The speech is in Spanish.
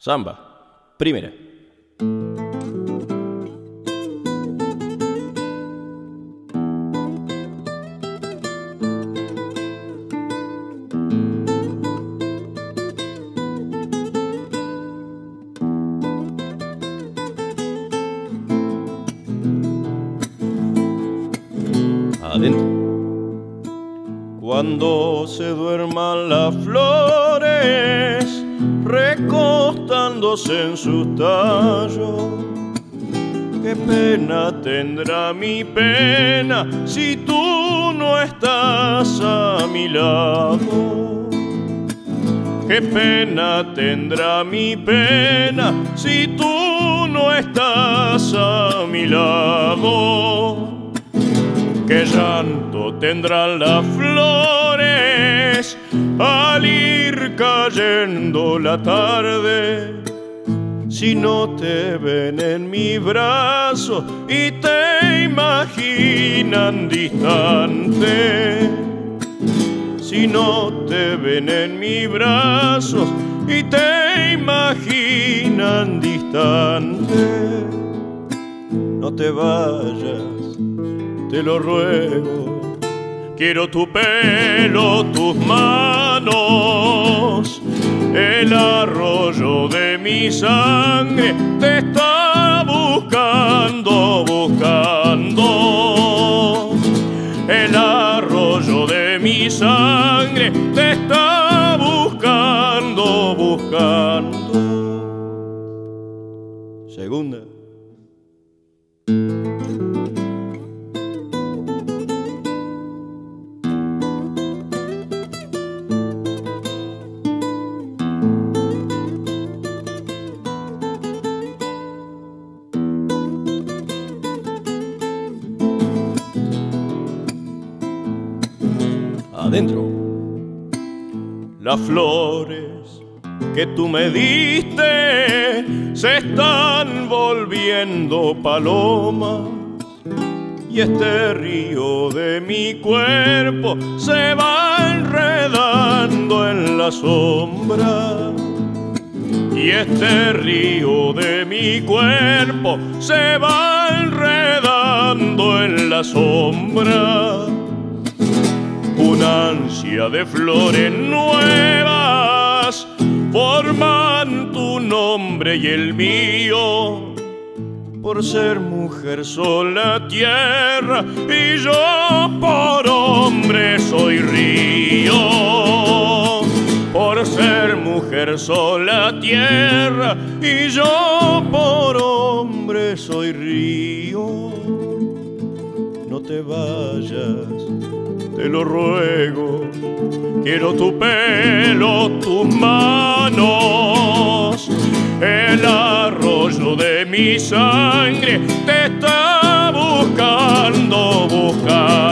Samba, primera. Adentro. Cuando se duerman las flores, recostándose en sus tallos, qué pena tendrá mi pena si tú no estás a mi lado. Qué pena tendrá mi pena si tú no estás a mi lado. Qué llanto tendrán las flores al ir cayendo la tarde, si no te ven en mi brazo y te imaginan distante. Si no te ven en mi brazo y te imaginan distante. No te vayas, te lo ruego, quiero tu pelo, tus manos, el arroyo de mi sangre te está buscando, buscando. El arroyo de mi sangre te está buscando, buscando. Segunda. Adentro. Las flores que tú me diste se están volviendo palomas, y este río de mi cuerpo se va enredando en la sombra. Y este río de mi cuerpo se va enredando en la sombra. Una ansia de flores nuevas forman tu nombre y el mío. Por ser mujer sola tierra y yo por hombre soy río. Por ser mujer sola tierra y yo por hombre soy río. No te vayas, te lo ruego, quiero tu pelo, tus manos, el arroyo de mi sangre te está buscando, buscando.